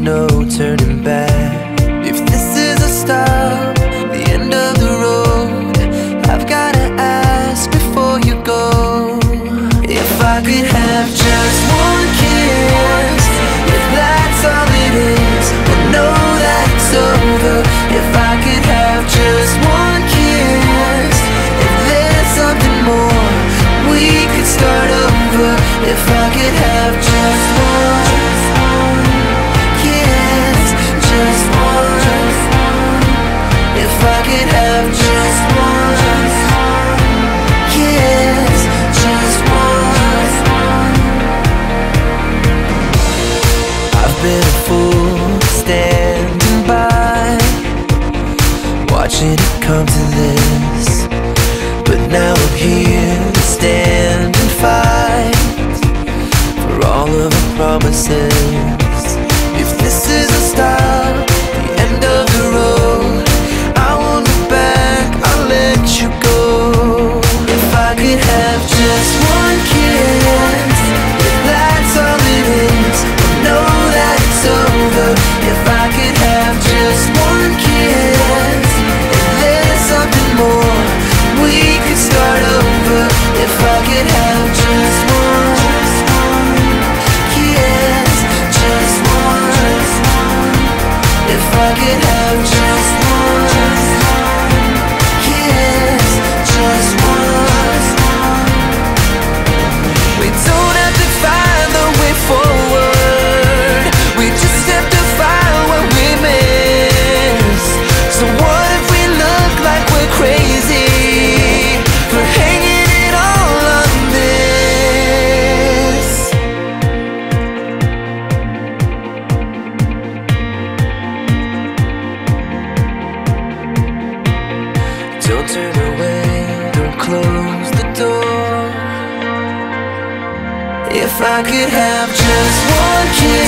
no turning back. If this is a stop, the end of the road, I've gotta ask before you go, if I could have just one kiss, if that's all it is, but know that it's over. If I could have just one kiss, if there's something more, we could start over. If I could have just one kiss, just one. If I could have just one kiss, just one. I've been a fool standing by, watching it come to this, but now I'm here to stand and fight for all of our promises. If this is a stop, the end of the road, I won't look back, I'll let you go. If I could have just one kiss, if that's all it is, I'll know that it's over. If I could have just one kiss, if there's something more, we could start over. If I could have just one kiss, just one. If I could have just one kiss, just one. We don't have to find the way forward, we just have to find what we miss. So what if we look like we're crazy for hanging it all on this? Don't turn away, don't close the door. If I could have just one kiss,